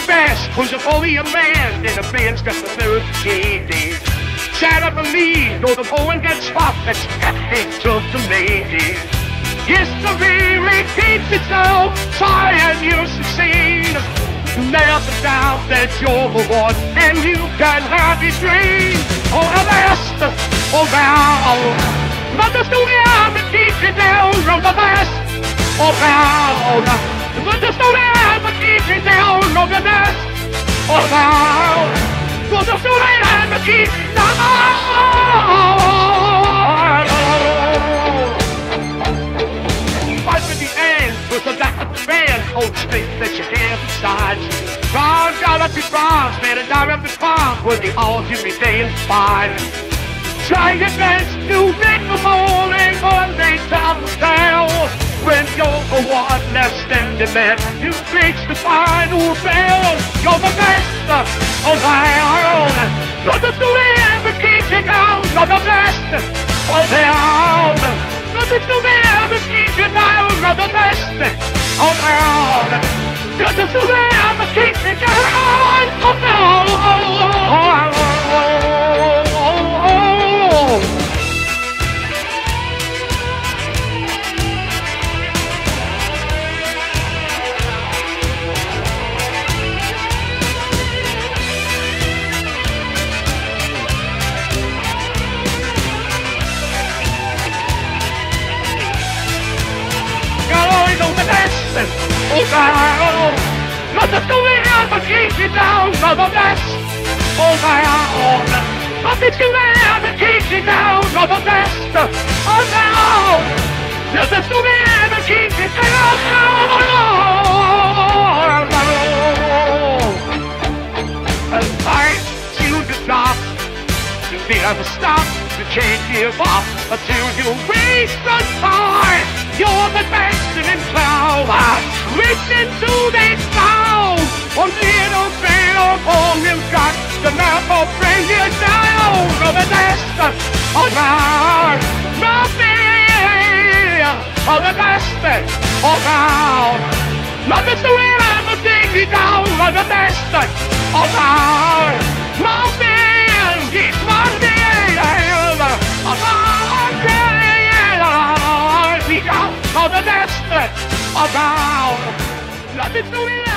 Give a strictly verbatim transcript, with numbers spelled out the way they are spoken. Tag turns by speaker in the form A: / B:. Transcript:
A: best, who's a fully a man, and a man's got the third days. Shout out the lead, though the poem gets hot, that's captain of the ladies. History repeats itself, try and you succeed. Never doubt that you're the one, and you can have your dream. Oh, the best around, but the story I'm keep you down from the best around. But the story I'm keep you down from the best around. But the story I'm keep you down. Fight to the end, with the back of the band, hold straight that you have inside. Round, down at the bronze, man, and down at the palm, where the all give me day and fine. Try your best to make the morning, one day time to tell. When you're the one less than the man, you reach the final bell. You're the best around. You're the story ever keep you down. You're the best around. You're the story ever keep you down. You're the best around. You're the story ever keep you down. Oh God, not the story ever keep you down, not the best. Oh God, not the story ever keep you down, not the best. Oh no, not the story ever keep you down. And fight to the top, you never stop, you can't give up until you reach the time. You're the best in cloud. Listen to this sound. A little bit of all you've got. The map will bring you down. You're the best around. Nothing of the best around. Nothing's the way I'm gonna take you down. You're the best around. Nothing is nothing around. We got all the best around. Nothing's the way